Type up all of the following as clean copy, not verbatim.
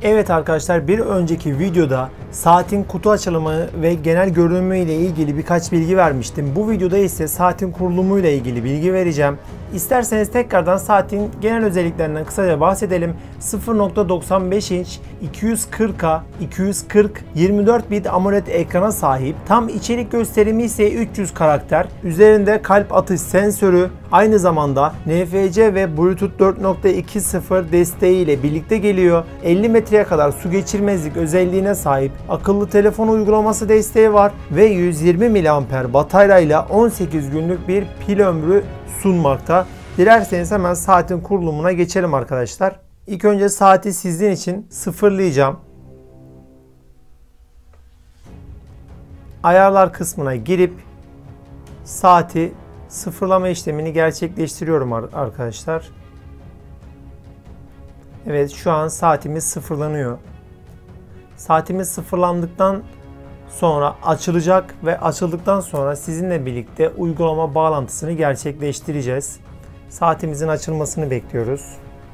Evet arkadaşlar, bir önceki videoda saatin kutu açılımı ve genel görünümü ile ilgili birkaç bilgi vermiştim. Bu videoda ise saatin kurulumu ile ilgili bilgi vereceğim. İsterseniz tekrardan saatin genel özelliklerinden kısaca bahsedelim. 0.95 inç 240'a 240 24 bit AMOLED ekrana sahip. Tam içerik gösterimi ise 300 karakter. Üzerinde kalp atış sensörü, aynı zamanda NFC ve Bluetooth 4.2.0 desteği ile birlikte geliyor. 50 metreye kadar su geçirmezlik özelliğine sahip. Akıllı telefon uygulaması desteği var ve 120 mAh bataryayla 18 günlük bir pil ömrü sunmakta. Dilerseniz hemen saatin kurulumuna geçelim arkadaşlar. İlk önce saati sizin için sıfırlayacağım. Ayarlar kısmına girip saati sıfırlama işlemini gerçekleştiriyorum arkadaşlar. Evet, şu an saatimiz sıfırlanıyor. Saatimiz sıfırlandıktan sonra açılacak ve açıldıktan sonra sizinle birlikte uygulama bağlantısını gerçekleştireceğiz. Saatimizin açılmasını bekliyoruz.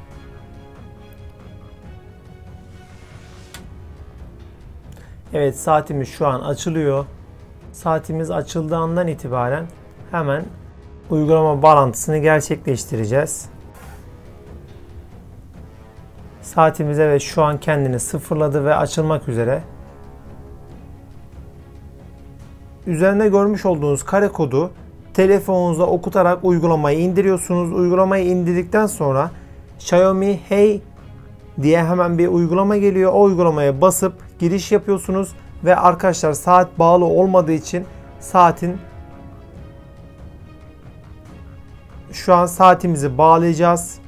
Evet, saatimiz şu an açılıyor. Saatimiz açıldığı andan itibaren hemen uygulama bağlantısını gerçekleştireceğiz. Saatimiz evet şu an kendini sıfırladı ve açılmak üzere. Üzerinde görmüş olduğunuz kare kodu telefonunuza okutarak uygulamayı indiriyorsunuz. Uygulamayı indirdikten sonra Xiaomi Hey diye hemen bir uygulama geliyor. O uygulamaya basıp giriş yapıyorsunuz ve arkadaşlar saat bağlı olmadığı için şu an saatimizi bağlayacağız.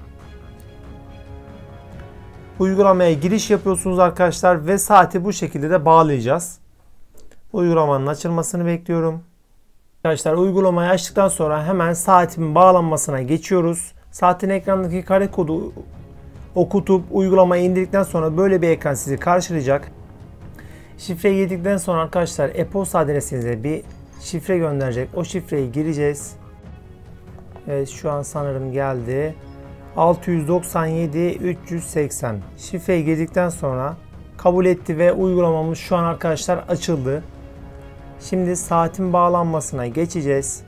Uygulamaya giriş yapıyorsunuz arkadaşlar ve saati bu şekilde de bağlayacağız. Uygulamanın açılmasını bekliyorum. Arkadaşlar, uygulamayı açtıktan sonra hemen saatin bağlanmasına geçiyoruz. Saatin ekranındaki kare kodu okutup uygulamayı indirdikten sonra böyle bir ekran sizi karşılayacak. Şifreyi girdikten sonra arkadaşlar e-posta adresinize bir şifre gönderecek. O şifreyi gireceğiz. Evet, şu an sanırım geldi. 697 380. Şifreyi girdikten sonra kabul etti ve uygulamamız şu an arkadaşlar açıldı. Şimdi saatin bağlanmasına geçeceğiz.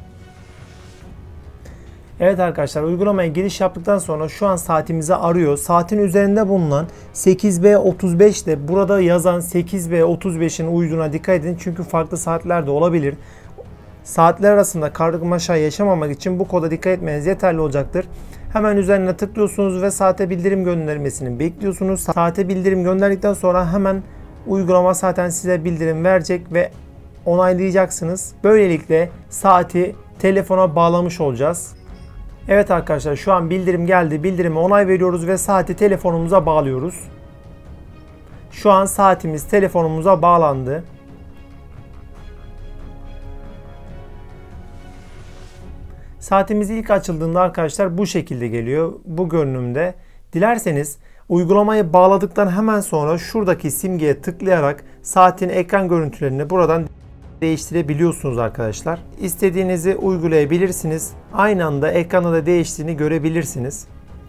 Evet arkadaşlar, uygulamaya giriş yaptıktan sonra şu an saatimizi arıyor. Saatin üzerinde bulunan 8B35 de burada yazan 8B35'in uyduğuna dikkat edin. Çünkü farklı saatler de olabilir. Saatler arasında karmaşa yaşamamak için bu koda dikkat etmeniz yeterli olacaktır. Hemen üzerine tıklıyorsunuz ve saate bildirim göndermesini bekliyorsunuz. Saate bildirim gönderdikten sonra hemen uygulama zaten size bildirim verecek ve onaylayacaksınız. Böylelikle saati telefona bağlamış olacağız. Evet arkadaşlar, şu an bildirim geldi. Bildirime onay veriyoruz ve saati telefonumuza bağlıyoruz. Şu an saatimiz telefonumuza bağlandı. Saatimiz ilk açıldığında arkadaşlar bu şekilde geliyor. Bu görünümde. Dilerseniz uygulamayı bağladıktan hemen sonra şuradaki simgeye tıklayarak saatin ekran görüntülerini buradan değiştirebiliyorsunuz arkadaşlar. İstediğinizi uygulayabilirsiniz. Aynı anda ekranda da değiştiğini görebilirsiniz.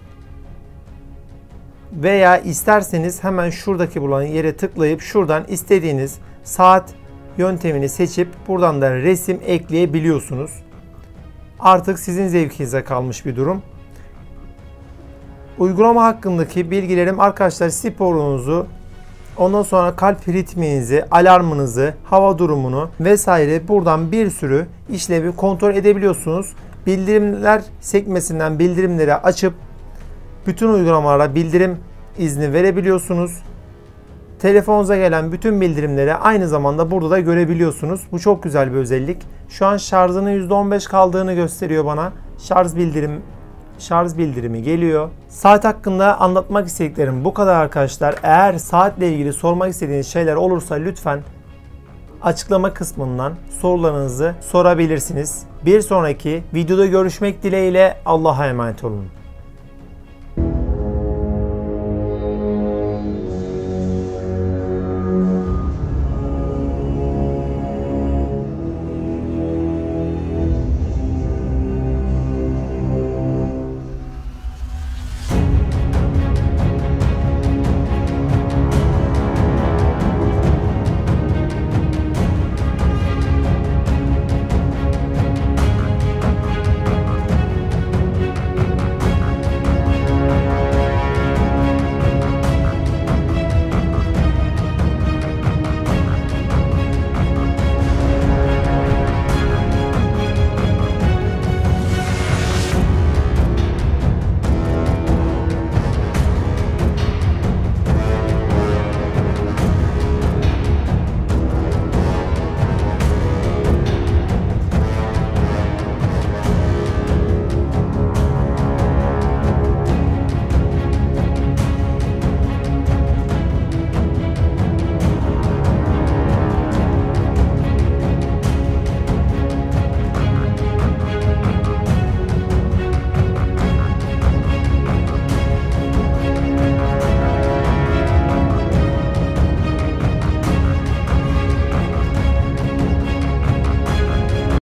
Veya isterseniz hemen şuradaki bulunan yere tıklayıp şuradan istediğiniz saat yöntemini seçip buradan da resim ekleyebiliyorsunuz. Artık sizin zevkinize kalmış bir durum. Uygulama hakkındaki bilgilerim arkadaşlar, sporunuzu, ondan sonra kalp ritminizi, alarmınızı, hava durumunu vesaire buradan bir sürü işlevi kontrol edebiliyorsunuz. Bildirimler sekmesinden bildirimleri açıp bütün uygulamalara bildirim izni verebiliyorsunuz. Telefonunuza gelen bütün bildirimleri aynı zamanda burada da görebiliyorsunuz. Bu çok güzel bir özellik. Şu an şarjının %15 kaldığını gösteriyor bana. Şarj bildirimi geliyor. Saat hakkında anlatmak istediklerim bu kadar arkadaşlar. Eğer saatle ilgili sormak istediğiniz şeyler olursa lütfen açıklama kısmından sorularınızı sorabilirsiniz. Bir sonraki videoda görüşmek dileğiyle, Allah'a emanet olun.